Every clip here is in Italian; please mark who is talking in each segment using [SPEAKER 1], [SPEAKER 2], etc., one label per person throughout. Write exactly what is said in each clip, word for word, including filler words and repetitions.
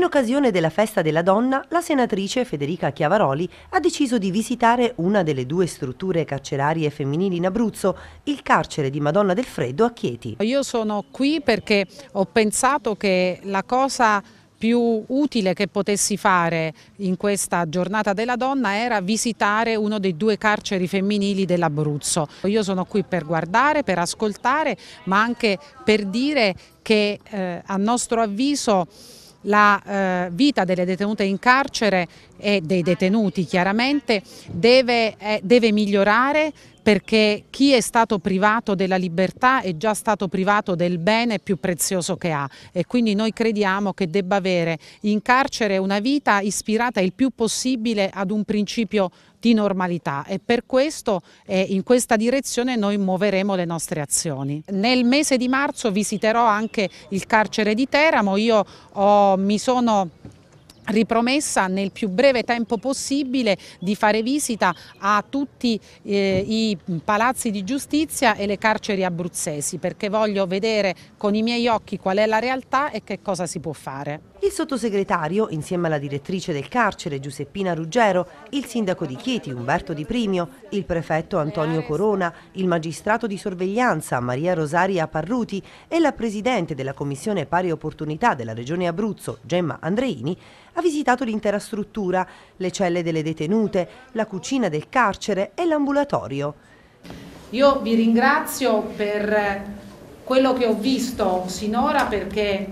[SPEAKER 1] occasione della Festa della Donna, la senatrice Federica Chiavaroli ha deciso di visitare una delle due strutture carcerarie femminili in Abruzzo, il carcere di Madonna del Freddo a Chieti.
[SPEAKER 2] Io sono qui perché ho pensato che la cosa più utile che potessi fare in questa giornata della donna era visitare uno dei due carceri femminili dell'Abruzzo. Io sono qui per guardare, per ascoltare, ma anche per dire che eh, a nostro avviso la eh, vita delle detenute in carcere e dei detenuti chiaramente deve, eh, deve migliorare, perché chi è stato privato della libertà è già stato privato del bene più prezioso che ha, e quindi noi crediamo che debba avere in carcere una vita ispirata il più possibile ad un principio di normalità, e per questo eh, in questa direzione noi muoveremo le nostre azioni. Nel mese di marzo visiterò anche il carcere di Teramo. Io ho, mi sono ripromessa nel più breve tempo possibile di fare visita a tutti eh, i palazzi di giustizia e le carceri abruzzesi, perché voglio vedere con i miei occhi qual è la realtà e che cosa si può fare.
[SPEAKER 1] Il sottosegretario, insieme alla direttrice del carcere Giuseppina Ruggero, il sindaco di Chieti Umberto Di Primio, il prefetto Antonio Corona, il magistrato di sorveglianza Maria Rosaria Parruti e la presidente della Commissione Pari Opportunità della Regione Abruzzo, Gemma Andreini, ha visitato l'intera struttura, le celle delle detenute, la cucina del carcere e l'ambulatorio.
[SPEAKER 2] Io vi ringrazio per quello che ho visto sinora, perché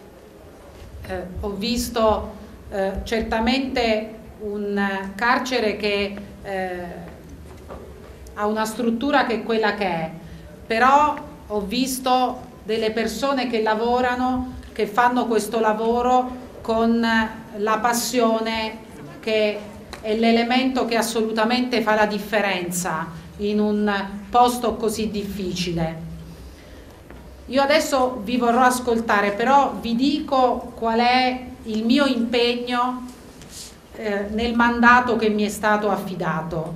[SPEAKER 2] eh, ho visto eh, certamente un carcere che eh, ha una struttura che è quella che è, però ho visto delle persone che lavorano, che fanno questo lavoro con la passione, che è l'elemento che assolutamente fa la differenza in un posto così difficile. Io adesso vi vorrò ascoltare, però vi dico qual è il mio impegno eh, nel mandato che mi è stato affidato.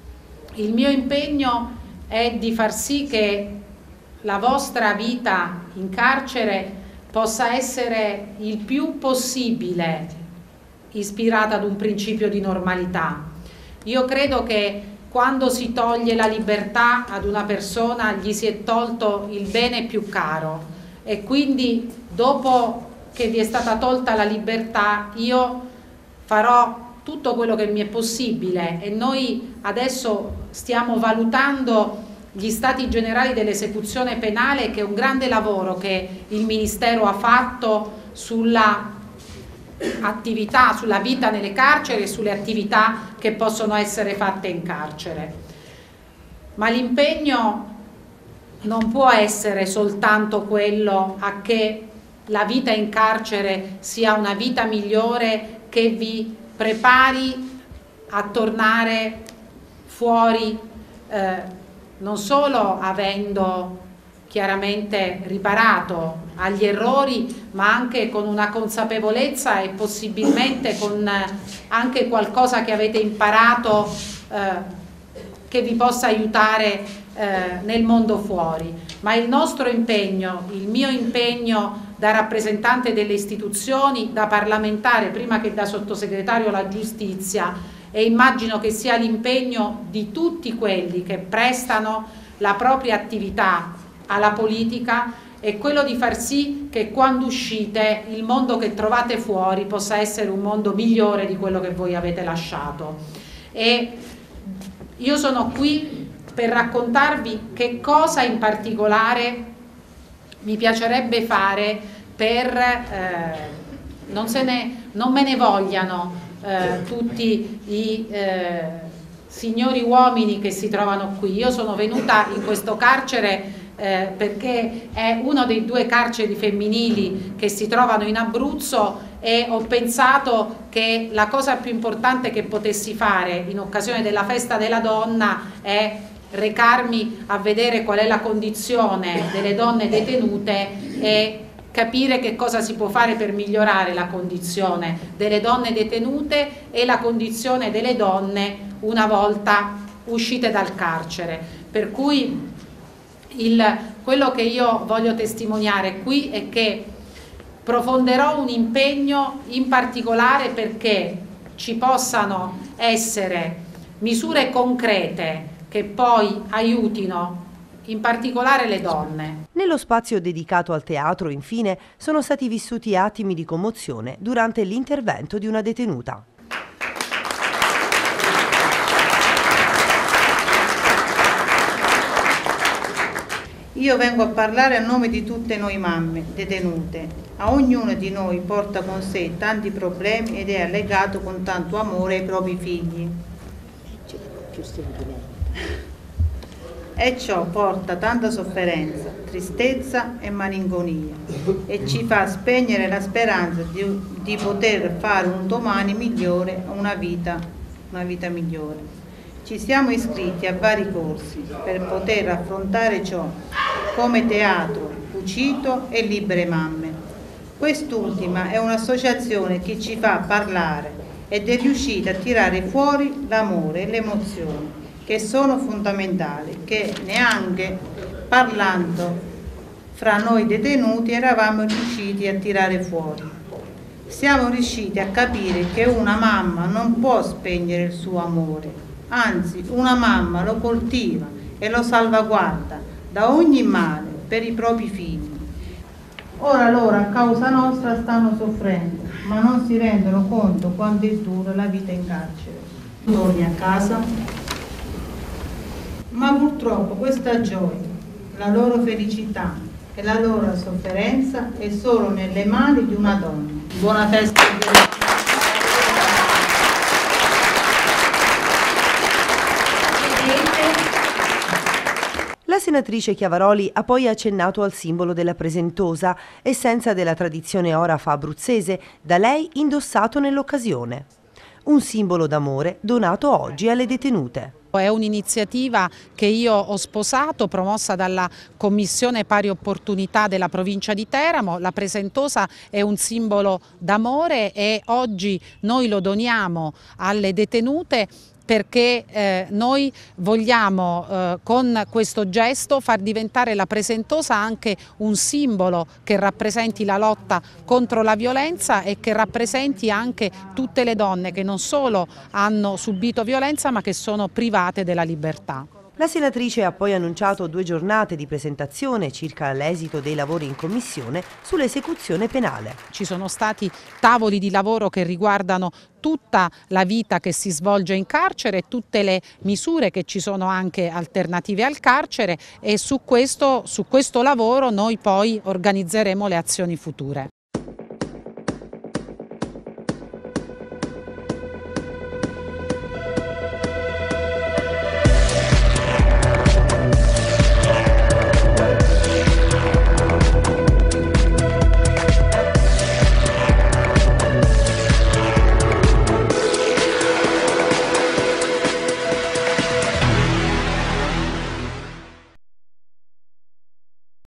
[SPEAKER 2] Il mio impegno è di far sì che la vostra vita in carcere possa essere il più possibile ispirata ad un principio di normalità. Io credo che quando si toglie la libertà ad una persona gli si è tolto il bene più caro, e quindi dopo che vi è stata tolta la libertà io farò tutto quello che mi è possibile, e noi adesso stiamo valutando gli stati generali dell'esecuzione penale, che è un grande lavoro che il Ministero ha fatto sulla attività, sulla vita nelle carceri e sulle attività che possono essere fatte in carcere. Ma l'impegno non può essere soltanto quello a che la vita in carcere sia una vita migliore, che vi prepari a tornare fuori eh, non solo avendo chiaramente riparato agli errori, ma anche con una consapevolezza e possibilmente con anche qualcosa che avete imparato eh, che vi possa aiutare eh, nel mondo fuori. Ma il nostro impegno, il mio impegno da rappresentante delle istituzioni, da parlamentare prima che da sottosegretario alla giustizia, e immagino che sia l'impegno di tutti quelli che prestano la propria attività alla politica, è quello di far sì che quando uscite il mondo che trovate fuori possa essere un mondo migliore di quello che voi avete lasciato. E io sono qui per raccontarvi che cosa in particolare mi piacerebbe fare per eh, non, se ne, non me ne vogliano Eh, tutti i eh, signori uomini che si trovano qui. Io sono venuta in questo carcere eh, perché è uno dei due carceri femminili che si trovano in Abruzzo, e ho pensato che la cosa più importante che potessi fare in occasione della Festa della Donna è recarmi a vedere qual è la condizione delle donne detenute e capire che cosa si può fare per migliorare la condizione delle donne detenute e la condizione delle donne una volta uscite dal carcere. Per cui il, quello che io voglio testimoniare qui è che profonderò un impegno in particolare perché ci possano essere misure concrete che poi aiutino in particolare le donne.
[SPEAKER 1] Nello spazio dedicato al teatro, infine, sono stati vissuti attimi di commozione durante l'intervento di una detenuta.
[SPEAKER 3] Io vengo a parlare a nome di tutte noi mamme detenute. A ognuna di noi porta con sé tanti problemi ed è legato con tanto amore ai propri figli. E ciò porta tanta sofferenza, tristezza e malinconia e ci fa spegnere la speranza di, di poter fare un domani migliore, una vita, una vita migliore. Ci siamo iscritti a vari corsi per poter affrontare ciò, come Teatro, Cucito e Libere Mamme. Quest'ultima è un'associazione che ci fa parlare ed è riuscita a tirare fuori l'amore e le emozioni, che sono fondamentali, che neanche parlando fra noi detenuti eravamo riusciti a tirare fuori. Siamo riusciti a capire che una mamma non può spegnere il suo amore. Anzi, una mamma lo coltiva e lo salvaguarda da ogni male per i propri figli. Ora loro a causa nostra stanno soffrendo, ma non si rendono conto quanto è dura la vita in carcere. Torni a casa, ma purtroppo questa gioia, la loro felicità e la loro sofferenza è solo nelle mani di una donna. Buona festa di
[SPEAKER 1] La senatrice Chiavaroli ha poi accennato al simbolo della presentosa, essenza della tradizione orafa abruzzese, da lei indossato nell'occasione. Un simbolo d'amore donato oggi alle detenute.
[SPEAKER 2] È un'iniziativa che io ho sposato, promossa dalla Commissione Pari Opportunità della provincia di Teramo. La presentosa è un simbolo d'amore e oggi noi lo doniamo alle detenute perché eh, noi vogliamo eh, con questo gesto far diventare la presentosa anche un simbolo che rappresenti la lotta contro la violenza e che rappresenti anche tutte le donne che non solo hanno subito violenza ma che sono private della libertà.
[SPEAKER 1] La senatrice ha poi annunciato due giornate di presentazione circa l'esito dei lavori in commissione sull'esecuzione penale.
[SPEAKER 2] Ci sono stati tavoli di lavoro che riguardano tutta la vita che si svolge in carcere, tutte le misure che ci sono anche alternative al carcere e su questo, su questo lavoro noi poi organizzeremo le azioni future.